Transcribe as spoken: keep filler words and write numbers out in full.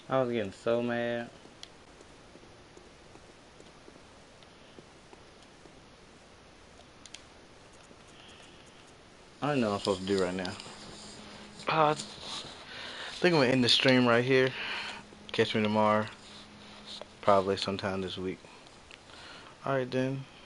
I was getting so mad. I don't know what I'm supposed to do right now. Uh, I think I'm gonna end the stream right here. Catch me tomorrow. Probably sometime this week. Alright then.